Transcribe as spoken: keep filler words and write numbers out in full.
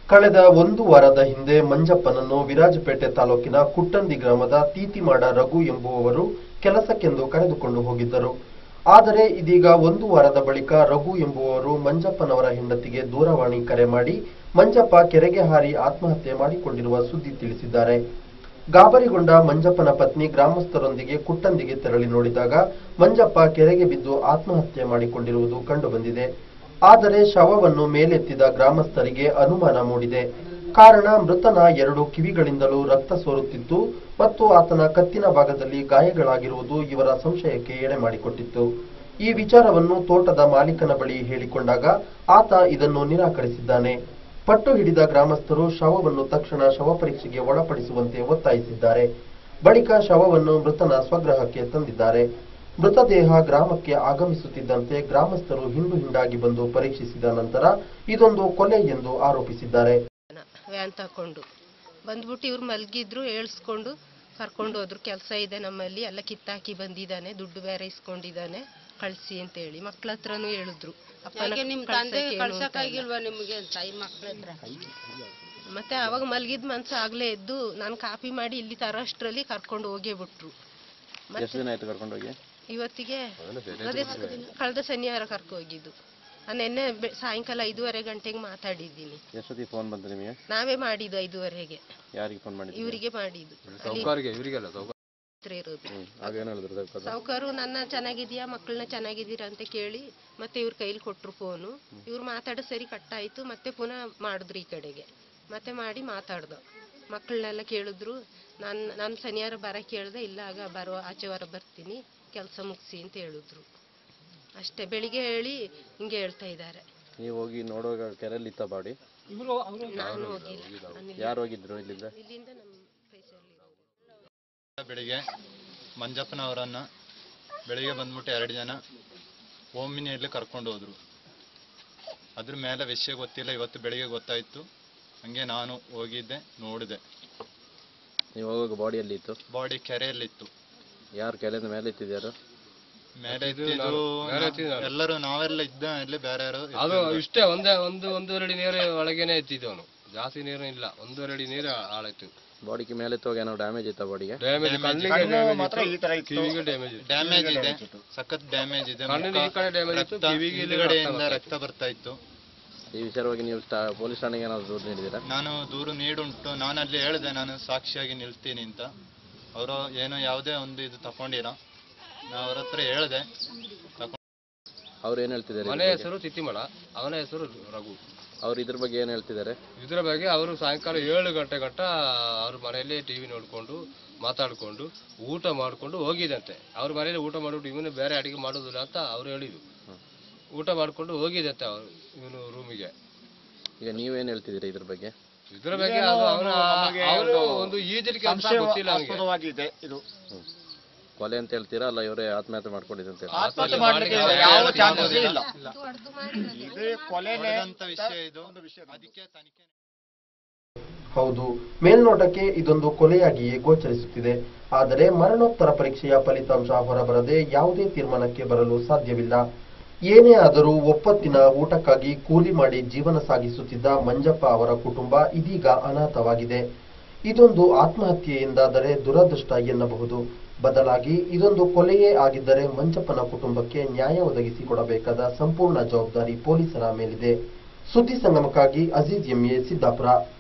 ಕಳೆದ ಒಂದು ವಾರದ ಹಿಂದೆ ಮಂಜಪ್ಪನನ್ನು ವಿರಾಜಪೇಟೆ ತಾಲೂಕಿನ ಕುಟ್ಟಂದಿ ಗ್ರಾಮದ ತೀತಿಮಾಡ ರಘು ಎಂಬುವವರು ಕೆಲಸಕ್ಕೆಂದು ಕರೆದುಕೊಂಡು ಹೋಗಿದ್ದರು. ಆದರೆ ಇದೀಗ ಒಂದು ವಾರದ ಬಳಿಕ ರಘು ಎಂಬುವವರು ಮಂಜಪ್ಪನವರ ಹೆಂಡತಿಗೆ ದೂರವಾಣಿ ಕರೆ ಮಾಡಿ ಮಂಜಪ್ಪ ಕೆರೆಗೆ ಹಾರಿ ಆತ್ಮಹತ್ಯೆ ಮಾಡಿಕೊಂಡಿರುವ ಸುದ್ದಿ ತಿಳಿಸಿದ್ದಾರೆ. ಗಾಬರಿಗೊಂಡ ಮಂಜಪ್ಪನ ಪತ್ನಿ ಗ್ರಾಮಸ್ಥರೊಂದಿಗೆ ಕುಟ್ಟಂದಿಗೆ ತೆರಳಿ ನೋಡಿದಾಗ ಮಂಜಪ್ಪ ಕೆರೆಗೆ ಬಿದ್ದು ಆತ್ಮಹತ್ಯೆ ಮಾಡಿಕೊಂಡಿರುವುದು ಕಂಡುಬಂದಿದೆ. ಆದರೆ ಶವವನ್ನು ಮೇಲೆತ್ತಿದ ಗ್ರಾಮಸ್ಥರಿಗೆ ಅನುಮಾನ ಮೂಡಿದೆ. ಕಾರಣ ಮೃತನ ಎರಡು ಕಿವಿಗಳಿಂದಲೂ ರಕ್ತ ಸೋರುತ್ತಿತ್ತು ಮತ್ತು ಆತನ ಕತ್ತಿನ ಭಾಗದಲ್ಲಿ ಗಾಯಗಳಾಗಿರುವುದು ಇವರ ಸಂಶಯಕ್ಕೆ ಎಡೆ ಮಾಡಿಕೊಟ್ಟಿತ್ತು. ಈ ವಿಚಾರವನ್ನು ತೋಟದ ಮಾಲೀಕನ ಬಳಿ ಹೇಳಿಕೊಂಡಾಗ ಆತ ಇದನ್ನು ನಿರಾಕರಿಸಿದ್ದಾನೆ. ಪಟ್ಟು ಹಿಡಿದ ಗ್ರಾಮಸ್ಥರು ಶವವನ್ನು ತಕ್ಷಣ ಶವ ಪರೀಕ್ಷೆಗೆ ಒಳಪಡಿಸುವಂತೆ ಒತ್ತಾಯಿಸಿದ್ದಾರೆ. ಬಳಿಕ ಶವವನ್ನು ಮೃತನ ಸ್ವಗೃಹಕ್ಕೆ ತಂದಿದ್ದಾರೆ. ಮೃತದೇಹ ಗ್ರಾಮಕ್ಕೆ ಆಗಮಿಸುತ್ತಿದ್ದಂತೆ ಗ್ರಾಮಸ್ಥರು ಹಿಂಡು ಹಿಂಡಾಗಿ ಬಂದು ಪರೀಕ್ಷಿಸಿದ ನಂತರ ಇದೊಂದು ಕೊಲೆ ಎಂದು ಆರೋಪಿಸಿದ್ದಾರೆ. ವ್ಯಾನ್ ತಕೊಂಡು ಬಂದ್ಬಿಟ್ಟು ಇವ್ರು ಮಲಗಿದ್ರು, ಏಳ್ಸ್ಕೊಂಡು ಕರ್ಕೊಂಡು ಹೋದ್ರು. ಕೆಲಸ ಇದೆ ನಮ್ಮಲ್ಲಿ, ಎಲ್ಲ ಕಿತ್ತಾಕಿ ಬಂದಿದ್ದಾನೆ, ದುಡ್ಡು ಬೇರೆ ಇಸ್ಕೊಂಡಿದ್ದಾನೆ, ಕಳ್ಸಿ ಅಂತ ಹೇಳಿ ಮಕ್ಳ ಹತ್ರನೂ ಹೇಳಿದ್ರು. ಮತ್ತೆ ಅವಾಗ ಮಲಗಿದ್ ಮನ್ಸು ಆಗ್ಲೇ ಎದ್ದು ನಾನು ಕಾಪಿ ಮಾಡಿ ಇಲ್ಲಿ ತರೋಷ್ಟ್ರಲ್ಲಿ ಕರ್ಕೊಂಡು ಹೋಗೇ ಬಿಟ್ರು. ಇವತ್ತಿಗೆ ಕಳೆದ ಶನಿವಾರ ಕರ್ಕೊ ಹೋಗಿದ್ದು. ನೆನ್ನೆ ಸಾಯಂಕಾಲ ಐದೂವರೆ ಗಂಟೆಗೆ ಮಾತಾಡಿದ್ದೀನಿ. ನಾವೇ ಮಾಡಿದ್ದು ಐದೂವರೆಗೆ. ಇವರಿಗೆ ಮಾಡಿದ್ದು. ಸಾವುಕಾರು ನನ್ನ ಚೆನ್ನಾಗಿದ್ಯಾ, ಮಕ್ಕಳನ್ನ ಚೆನ್ನಾಗಿದ್ದೀರಾ ಅಂತ ಕೇಳಿ ಮತ್ತೆ ಇವ್ರ ಕೈಲಿ ಕೊಟ್ರು ಫೋನು. ಇವ್ರು ಮಾತಾಡೋ ಸರಿ ಕಟ್ಟಾಯ್ತು. ಮತ್ತೆ ಪುನಃ ಮಾಡಿದ್ರು ಈ ಕಡೆಗೆ. ಮತ್ತೆ ಮಾಡಿ ಮಾತಾಡ್ದ. ಮಕ್ಕಳನ್ನೆಲ್ಲ ಕೇಳಿದ್ರು. ನಾನು ನಾನು ಶನಿವಾರ ಬರ ಕೇಳ್ದೆ. ಇಲ್ಲ ಆಗ ಬರೋ ಆಚೆ ವಾರ ಬರ್ತೀನಿ, ಕೆಲಸ ಮುಗಿಸಿ ಅಂತ ಹೇಳಿದ್ರು. ಅಷ್ಟೇ. ಬೆಳಿಗ್ಗೆ ಹೇಳಿ ಹಿಂಗೆ ಹೇಳ್ತಾ ಇದ್ದಾರೆ. ನೀವು ಹೋಗಿ ನೋಡುವಾಗ ಕೆರೆಯಲ್ಲಿ ಇತ್ತ ಬಾಡಿ? ನಾನು ಹೋಗಿಲ್ಲ. ಯಾರು ಹೋಗಿದ್ರು ಇಲ್ಲಿಂದ? ಇಲ್ಲಿಂದ ನಮ್ಮ ಬೆಳಿಗ್ಗೆ ಮಂಜಪ್ಪನವರನ್ನ ಬೆಳಿಗ್ಗೆ ಬಂದ್ಬಿಟ್ಟು ಎರಡು ಜನ ಓಮಿನಿಯಲ್ಲಿ ಕರ್ಕೊಂಡು ಹೋದ್ರು. ಅದ್ರ ಮೇಲೆ ವಿಷಯ ಗೊತ್ತಿಲ್ಲ. ಇವತ್ತು ಬೆಳಿಗ್ಗೆ ಗೊತ್ತಾಯ್ತು. ಹಂಗೆ ನಾನು ಹೋಗಿದ್ದೆ, ನೋಡಿದೆ. ನೀವು ಹೋಗುವಾಗ ಬಾಡಿಯಲ್ಲಿ ಇತ್ತು? ಬಾಡಿ ಕೆರೆಯಲ್ಲಿತ್ತು. ಯಾರು ಕೆರೆಯಿಂದ ಮೇಲೆ ಇತ್ತಿದ್ಯಾರು? ಮೇಲೆ ಎಲ್ಲರೂ ನಾವೆಲ್ಲ ಇದ್ದ ಇಲ್ಲಿ ಬೇರೆ ಯಾರು? ಅದು ಇಷ್ಟೇ, ಒಂದೇ ಒಂದು ಒಂದೂವರೆ ಅಡಿ ನೀರು ಒಳಗೇನೆ ಎತ್ತಿದ್ದವನು. ಜಾಸ್ತಿ ನೀರು ಇಲ್ಲ, ಒಂದೂವರೆ ಅಡಿ ನೀರು ಆಳಾಯ್ತು. ಬಾಡಿಗೆ ಮೇಲೆ ಎತ್ತುವಾಗ ಏನೋ ಡ್ಯಾಮೇಜ್ ಇತ್ತ? ಬಾಡಿಗೆ ಡ್ಯಾಮೇಜ್ ಇದೆ, ಸಖತ್ ಡ್ಯಾಮೇಜ್ ಇದೆ. ಹಿಂದ್ಗಡೆಯಿಂದ ರಕ್ತ ಬರ್ತಾ ಇತ್ತು. ಈ ವಿಚಾರವಾಗಿ ನೀವು ಪೊಲೀಸ್ ಠಾಣೆಗೆ ಏನಾದ್ರು ದೂರು ನೀಡಿದ್ದೀರಾ? ನಾನು ದೂರು ನೀಡುಂಟು. ನಾನು ಅಲ್ಲಿ ಹೇಳಿದೆ ನಾನು ಸಾಕ್ಷಿಯಾಗಿ ನಿಲ್ತೀನಿ ಅಂತ. ಅವರು ಏನೋ ಯಾವುದೇ ಒಂದು ಇದು ತಕೊಂಡಿರ. ನಾ ಅವ್ರ ಹತ್ರ ಹೇಳಿದೆ. ಅವ್ರು ಏನ್ ಹೇಳ್ತಿದ್ದಾರೆ? ಮನೆ ಹೆಸರು ತಿತ್ತಿಮಳ, ಅವನ ಹೆಸರು ರಘು. ಅವ್ರು ಇದ್ರ ಬಗ್ಗೆ ಏನ್ ಹೇಳ್ತಿದ್ದಾರೆ? ಇದ್ರ ಬಗ್ಗೆ ಅವರು ಸಾಯಂಕಾಲ ಏಳು ಗಂಟೆ ಗಂಟ ಅವ್ರ ಮನೆಯಲ್ಲಿ ಟಿವಿ ನೋಡ್ಕೊಂಡು ಮಾತಾಡ್ಕೊಂಡು ಊಟ ಮಾಡ್ಕೊಂಡು ಹೋಗಿದಂತೆ. ಅವ್ರ ಮನೇಲಿ ಊಟ ಮಾಡ್ಬಿಟ್ಟು ಇವನು ಬೇರೆ ಅಡಿಗೆ ಮಾಡೋದಿಲ್ಲ ಅಂತ ಅವ್ರು ಹೇಳಿದ್ರು. ಊಟ ಮಾಡ್ಕೊಂಡು ಹೋಗಿದಂತೆ ಅವ್ರು ಇವನು ರೂಮಿಗೆ. ಈಗ ನೀವೇನ್ ಹೇಳ್ತಿದ್ದೀರಿ ಇದ್ರ ಬಗ್ಗೆ? ಇದ್ರ ಬಗ್ಗೆ ಅವರು ಒಂದು ಈಜಲಿಕ್ಕೆ ಅಂತ ಗೊತ್ತಿಲ್ಲ. ಇದು ಕೊಲೆ ಅಂತ ಹೇಳ್ತೀರಾ ಅಲ್ಲ ಇವರೇ ಆತ್ಮಹತ್ಯೆ ಮಾಡ್ಕೊಂಡಿದ್ದಂತೆ? ಹೌದು, ಮೇಲ್ನೋಟಕ್ಕೆ ಇದೊಂದು ಕೊಲೆಯಾಗಿಯೇ ಗೋಚರಿಸುತ್ತಿದೆ. ಆದರೆ ಮರಣೋತ್ತರ ಪರೀಕ್ಷೆಯ ಫಲಿತಾಂಶ ಹೊರಬರದೆ ಯಾವುದೇ ತೀರ್ಮಾನಕ್ಕೆ ಬರಲು ಸಾಧ್ಯವಿಲ್ಲ. ಏನೇ ಆದರೂ ಒಪ್ಪತ್ತಿನ ಊಟಕ್ಕಾಗಿ ಕೂಲಿ ಮಾಡಿ ಜೀವನ ಸಾಗಿಸುತ್ತಿದ್ದ ಮಂಜಪ್ಪ ಅವರ ಕುಟುಂಬ ಇದೀಗ ಅನಾಥವಾಗಿದೆ. ಇದೊಂದು ಆತ್ಮಹತ್ಯೆ ಎಂದಾದರೆ ದುರದೃಷ್ಟ ಎನ್ನಬಹುದು. ಬದಲಾಗಿ ಇದೊಂದು ಕೊಲೆಯೇ ಆಗಿದ್ದರೆ ಮಂಜಪ್ಪನ ಕುಟುಂಬಕ್ಕೆ ನ್ಯಾಯ ಒದಗಿಸಿಕೊಡಬೇಕಾದ ಸಂಪೂರ್ಣ ಜವಾಬ್ದಾರಿ ಪೊಲೀಸರ ಮೇಲಿದೆ. ಸುದ್ದಿ ಸಂಗಮಕ್ಕಾಗಿ ಅಜೀಜ್ ಎಂಎ, ಸಿದ್ದಾಪುರ.